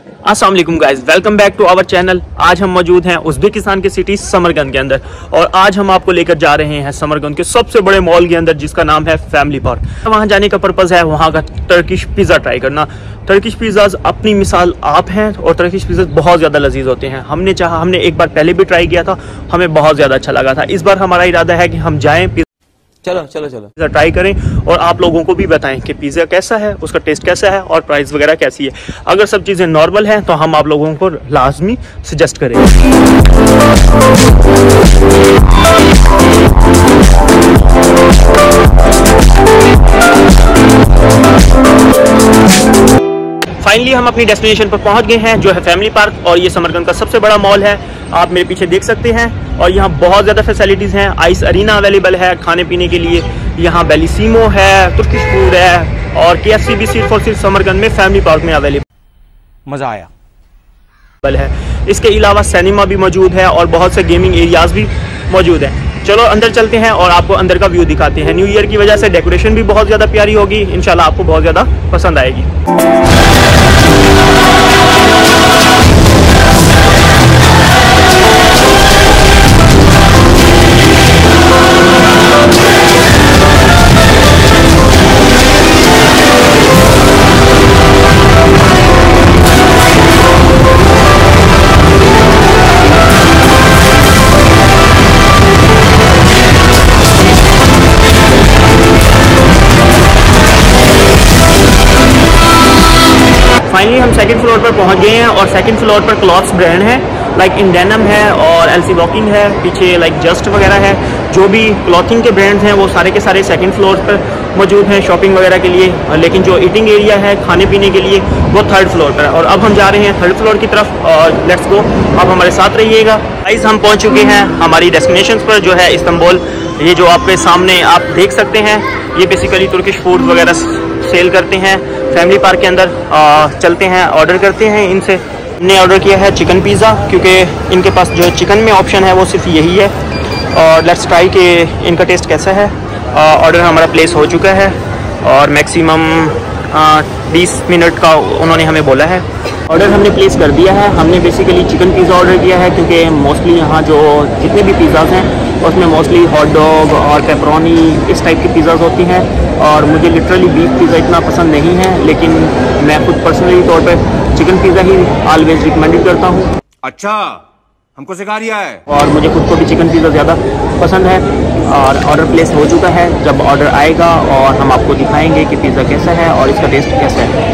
अस्सलाम वालेकुम guys, welcome back to our channel. आज हम मौजूद हैं उज़्बेकिस्तान के सिटी समरकंद के अंदर और आज हम आपको लेकर जा रहे हैं समरकंद के सबसे बड़े मॉल के अंदर जिसका नाम है फैमिली पार्क। वहां जाने का पर्पज़ है वहां का टर्किश पिज़्ज़ा ट्राई करना। टर्किश पिज़्ज़ाज़ अपनी मिसाल आप हैं और टर्किश पिज़्ज़ा बहुत ज़्यादा लजीज होते हैं। हमने एक बार पहले भी ट्राई किया था, हमें बहुत ज़्यादा अच्छा लगा था। इस बार हमारा इरादा है कि हम जाएँ, चलो पिज़्ज़ा ट्राई करें और आप लोगों को भी बताएं कि पिज़्ज़ा कैसा है, उसका टेस्ट कैसा है और प्राइस वगैरह कैसी है। अगर सब चीज़ें नॉर्मल हैं तो हम आप लोगों को लाजमी सजेस्ट करेंगे। फाइनली हम अपनी डेस्टिनेशन पर पहुंच गए हैं जो है फैमिली पार्क और ये समरकंद का सबसे बड़ा मॉल है। आप मेरे पीछे देख सकते हैं और यहाँ बहुत ज़्यादा फैसिलिटीज़ हैं। आइस अरीना अवेलेबल है खाने पीने के लिए, यहाँ बेलिसीमो है, तुर्किश फूड है और KFC भी सिर्फ और सिर्फ समरकंद में फैमिली पार्क में अवेलेबल। मज़ा आया है। इसके अलावा सिनेमा भी मौजूद है और बहुत से गेमिंग एरियाज़ भी मौजूद हैं। चलो अंदर चलते हैं और आपको अंदर का व्यू दिखाते हैं। न्यू ईयर की वजह से डेकोरेशन भी बहुत ज़्यादा प्यारी होगी, इंशाल्लाह आपको बहुत ज़्यादा पसंद आएगी। फाइनली हम सेकंड फ्लोर पर पहुंच गए हैं और सेकंड फ्लोर पर क्लॉथ्स ब्रांड है, लाइक इंडेनम है और LC वॉकिंग है, पीछे लाइक जस्ट वगैरह है। जो भी क्लॉथिंग के ब्रांड्स हैं वो सारे के सारे सेकंड फ्लोर पर मौजूद हैं शॉपिंग वगैरह के लिए, लेकिन जो ईटिंग एरिया है खाने पीने के लिए वो थर्ड फ्लोर पर है। और अब हम जा रहे हैं थर्ड फ्लोर की तरफ और लेट्स गो, अब हमारे साथ रहिएगा। गाइस हम पहुँच चुके हैं हमारी डेस्टिनेशन पर जो है इस्तांबुल। ये जो आपके सामने आप देख सकते हैं ये बेसिकली तुर्किश फूड वगैरह सेल करते हैं फैमिली पार्क के अंदर। चलते हैं, ऑर्डर करते हैं इनसे। हमने ऑर्डर किया है चिकन पिज़्ज़ा क्योंकि इनके पास जो चिकन में ऑप्शन है वो सिर्फ यही है। और लेट्स ट्राई कि इनका टेस्ट कैसा है। ऑर्डर हमारा प्लेस हो चुका है और मैक्सिमम 20 मिनट का उन्होंने हमें बोला है। ऑर्डर हमने प्लेस कर दिया है। हमने बेसिकली चिकन पिज़्ज़ा ऑर्डर किया है क्योंकि मोस्टली यहाँ जो जितने भी पिज़्ज़ाज़ हैं उसमें मोस्टली हॉट डॉग और पेपरोनी इस टाइप की पिज़्ज़ाज़ होती हैं और मुझे लिटरली बीफ पिज़्ज़ा इतना पसंद नहीं है, लेकिन मैं खुद पर्सनली तौर पर चिकन पिज़्ज़ा ही ऑलवेज रिकमेंडेड करता हूँ। अच्छा, हमको सिखा रिया है। और मुझे खुद को भी चिकन पिज़्ज़ा ज़्यादा पसंद है और ऑर्डर प्लेस हो चुका है। जब ऑर्डर आएगा और हम आपको दिखाएंगे कि पिज़्ज़ा कैसा है और इसका टेस्ट कैसा है।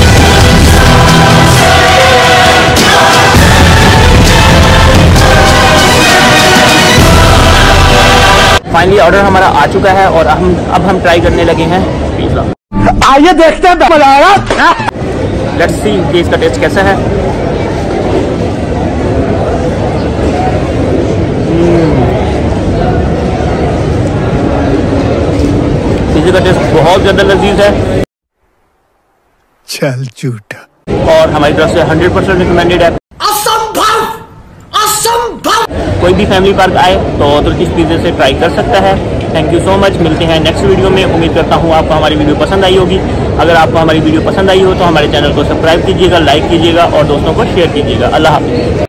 फाइनली ऑर्डर हमारा आ चुका है और अब हम ट्राई करने लगे हैं पिज़्ज़ा। आइए देखते हैं मजा आएगा। लेट्स सी कि इसका टेस्ट कैसा है। पिज़्ज़ा का टेस्ट बहुत ज्यादा लजीज है। चल झूठा। और हमारी तरफ से 100% रिकमेंडेड है। कोई भी फैमिली पार्क आए तो तुर्किश पिज़्ज़ा से ट्राई कर सकता है। Thank you so much. मिलते हैं नेक्स्ट वीडियो में। उम्मीद करता हूँ आपको हमारी वीडियो पसंद आई होगी। अगर आपको हमारी वीडियो पसंद आई हो तो हमारे चैनल को सब्सक्राइब कीजिएगा, लाइक कीजिएगा और दोस्तों को शेयर कीजिएगा। अल्लाह हाफ़िज़।